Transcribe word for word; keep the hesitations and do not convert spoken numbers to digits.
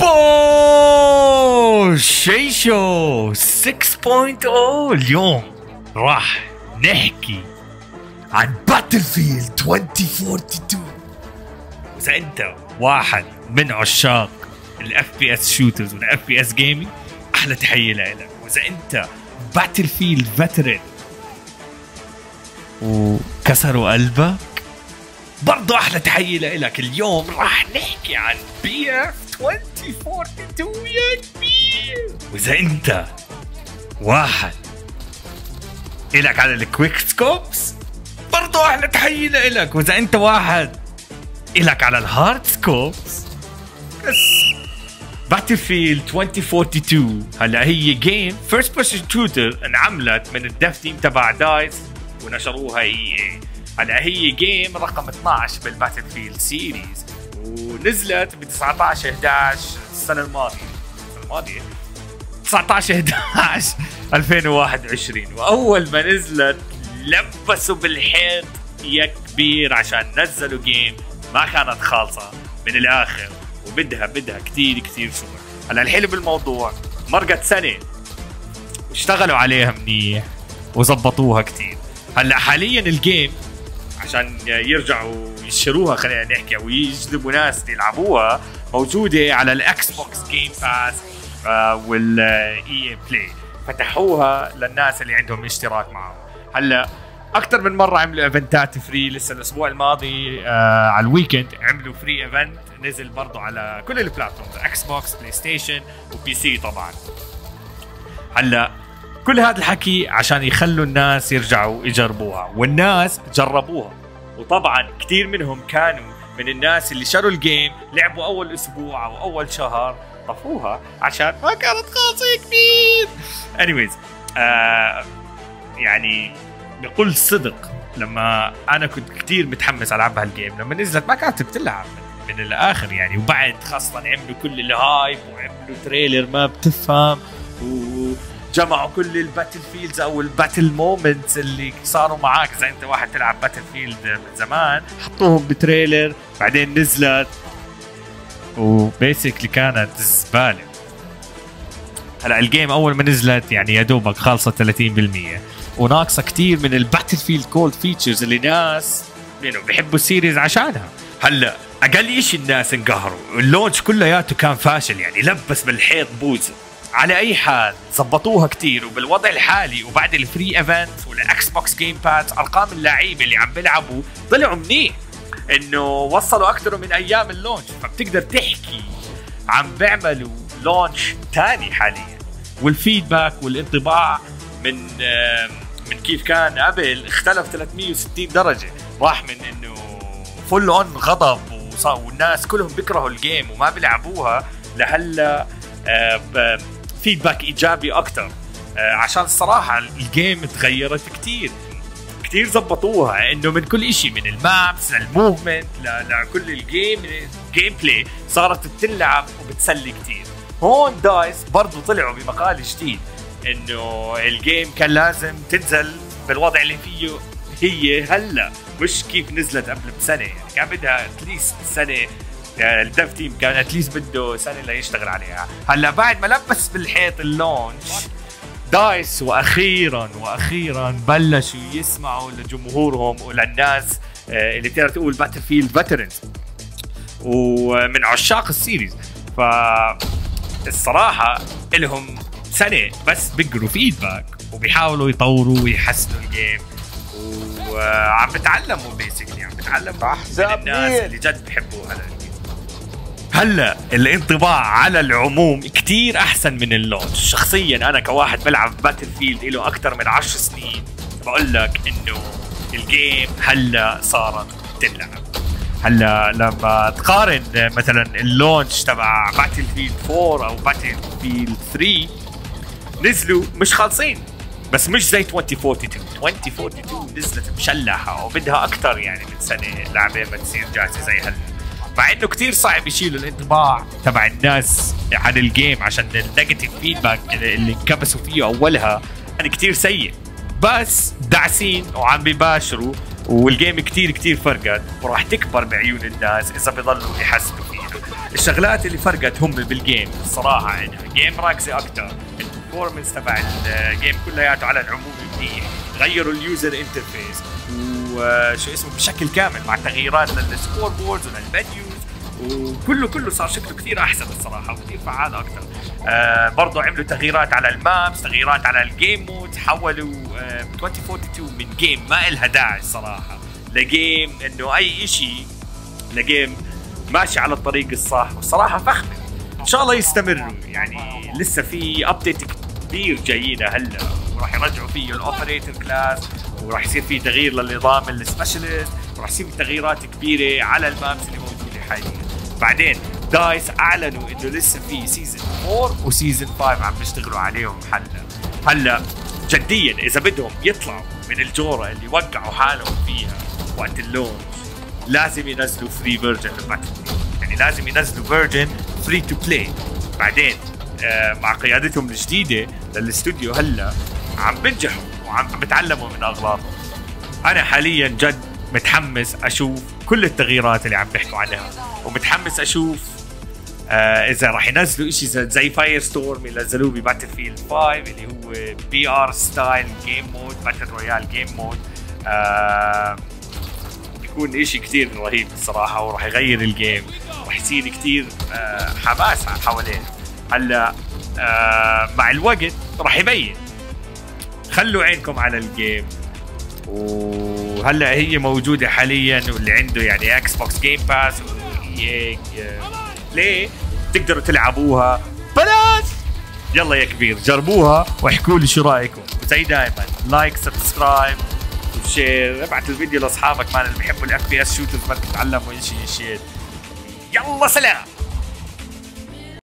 اوه شيشو ستة نقطة صفر. اليوم راح نحكي عن باتلفيلد ألفين واثنين وأربعين. واذا انت واحد من عشاق الاف بي اس شوترز والاف بي اس جيمنج، احلى تحيه لك. واذا انت باتلفيلد فيترن وكسروا قلبك، برضو احلى تحيه لك. اليوم راح نحكي عن بي اف ألفين واثنين وأربعين يا كبير. واذا انت واحد الك على الكويك سكوبس، برضو احلى تحيه لك. واذا انت واحد الك على الهارد سكوبس، بس باتلفيلد ألفين واثنين وأربعين هلا هي جيم فيرست بيرسون شوتر انعملت من الديف تيم تبع دايس ونشروها اي اي. هلا هي جيم رقم اثناشر بالباتلفيلد سيريز، ونزلت ب تسعة عشر إحدى عشر السنه الماضيه السنه الماضيه تسعة عشر إحدى عشر ألفين وواحد وعشرين. واول ما نزلت لبسوا بالحيط يا كبير عشان نزلوا جيم ما كانت خالصه من الاخر، وبدها بدها كتير كتير شغل. هلا الحلو بالموضوع مرقت سنه واشتغلوا عليها منيح وزبطوها كتير. هلا حاليا الجيم عشان يرجعوا يشتروها، خلينا نحكي، ويجذبوا ناس يلعبوها، موجوده على الاكس بوكس جيم باس والاي بلاي. فتحوها للناس اللي عندهم اشتراك معهم. هلا اكثر من مره عملوا ايفنتات فري. لسه الاسبوع الماضي آه على الويكند عملوا فري ايفنت نزل برضو على كل البلاتفورمز، اكس بوكس، بلاي ستيشن، وبي سي طبعا. هلا كل هذا الحكي عشان يخلوا الناس يرجعوا يجربوها، والناس جربوها. وطبعا كثير منهم كانوا من الناس اللي شروا الجيم، لعبوا اول اسبوع او اول شهر طفوها عشان ما كانت خاصة كبير. anyways آه يعني بكل صدق لما انا كنت كثير متحمس العب هالجيم، لما نزلت ما كانت بتلعب من, من الاخر يعني. وبعد خاصة عملوا كل الهايب وعملوا تريلر ما بتفهم، وجمعوا كل الباتل فيلدز او الباتل مومنتس اللي صاروا معاك اذا انت واحد تلعب باتل فيلد من زمان، حطوهم بتريلر بعدين نزلت وبيسكلي كانت زباله. هلا الجيم اول ما نزلت يعني يا دوبك خالصه ثلاثين بالمية، وناقصه كتير من الباتل فيلد كولد فيتشرز اللي ناس يعني بيحبوا السيريز عشانها. هلا اقل شيء الناس انقهروا، اللونش كلياته كان فاشل يعني، لبس بالحيط بوز. على اي حال زبطوها كتير، وبالوضع الحالي وبعد الفري ايفنت والاكس بوكس جيم باد، ارقام اللعيبه اللي عم بيلعبوا طلعوا منيح، انه وصلوا اكثر من ايام اللونش. فبتقدر تحكي عم بيعملوا لونش تاني حاليا. والفيدباك والانطباع من من كيف كان قبل اختلف ثلاثمية وستين درجه. راح من انه فول اون غضب والناس كلهم بيكرهوا الجيم وما بيلعبوها، لهلا فيدباك ايجابي اكثر. عشان الصراحه الجيم تغيرت كتير كتير، زبطوها انه من كل اشي، من المابس للموفمنت لكل الجيم جيم بلاي صارت بتلعب وبتسلي كتير. هون دايس برضو طلعوا بمقال جديد انه الجيم كان لازم تنزل بالوضع اللي فيه هي هلا، مش كيف نزلت قبل بسنه يعني. كان بدها اتليست سنه، الديف تيم كان اتليست بده سنه ليشتغل عليها. هلا بعد ما لبس بالحيط اللونش دايس، واخيرا واخيرا بلشوا يسمعوا لجمهورهم وللناس اللي تقدر تقول باتل فيلد فيترنز ومن عشاق السيريز. فالصراحه لهم سنه بس بيقروا فيدباك وبيحاولوا يطوروا ويحسنوا الجيم، وعم بتعلموا بيسكلي عم بتعلموا من الناس اللي جد بيحبوا هذا الجيم. هلا الانطباع على العموم كتير احسن من اللونش. شخصيا انا كواحد بلعب باتل فيلد له اكثر من عشر سنين بقول لك انه الجيم هلا صارت تلعب. هلا لما تقارن مثلا اللونش تبع باتل فيلد فور او باتل فيلد ثري، نزلوا مش خالصين، بس مش زي ألفين واثنين وأربعين. ألفين واثنين وأربعين نزلت مشلحه وبدها اكثر يعني من سنه لعبه ما تصير جاهزه زي هلا. مع انه كتير صعب يشيلوا الانطباع تبع الناس عن الجيم عشان النيجاتيف فيدباك اللي انكبسوا فيه اولها يعني كتير سيء، بس داعسين وعم بيباشروا، والجيم كتير كتير فرقت وراح تكبر بعيون الناس اذا بيضلوا يحسنوا فيها. الشغلات اللي فرقت هم بالجيم الصراحه يعني جيم راكزه اكثر، البرفورمنس تبع الجيم كلياته على العموم منيح، غيروا اليوزر انترفيس وشو اسمه بشكل كامل مع تغييرات للسكور بوردز وللمنيوز، وكله كله صار شكله كثير احسن الصراحه وكثير فعال اكثر. آه برضه عملوا تغييرات على المابس، تغييرات على الجيم مود، حولوا آه ألفين واثنين وأربعين من جيم ما إلها داعي الصراحه لجيم انه اي شيء، لجيم ماشي على الطريق الصح، والصراحه فخمه. ان شاء الله يستمروا، يعني لسه في ابديت كبير جايين هلا، وراح يرجعوا فيه الاوبريتور كلاس، وراح يصير في تغيير للنظام السبيشالست، وراح يصير في تغييرات كبيره على المابس اللي موجوده حاليا. بعدين دايس اعلنوا انه لسه في سيزون أربعة وسيزون خمسة عم بيشتغلوا عليهم هلا. هلا جديا اذا بدهم يطلعوا من الجوره اللي وقعوا حالهم فيها وقت اللونش، لازم ينزلوا فري فيرجن للباتل، يعني لازم ينزلوا فيرجن فري تو بلاي. بعدين آه مع قيادتهم الجديده للاستوديو هلا عم بنجحوا وعم بتعلموا من اغلاطهم. انا حاليا جد متحمس اشوف كل التغييرات اللي عم بيحكوا عنها، ومتحمس اشوف آه اذا راح ينزلوا شيء زي فاير ستورم اللي نزلوه بباتل فيلد خمسة اللي هو بي ار ستايل جيم مود، باتل رويال جيم مود. آه بيكون اشي كتير رهيب الصراحه، وراح يغير الجيم، راح يصير كتير آه حماس حواليه. هلا آه مع الوقت راح يبين، خلوا عينكم على الجيم. وهلا هي موجوده حاليا، واللي عنده يعني اكس بوكس جيم باس واي ليه تقدروا تلعبوها بلاش. يلا يا كبير جربوها واحكوا لي شو رايكم، وزي دائما لايك سبسكرايب وشير، ابعت الفيديو لاصحابك مان اللي بيحبوا الاف بي اس شوترز، ما تتعلموا شيء شيء. يلا سلام.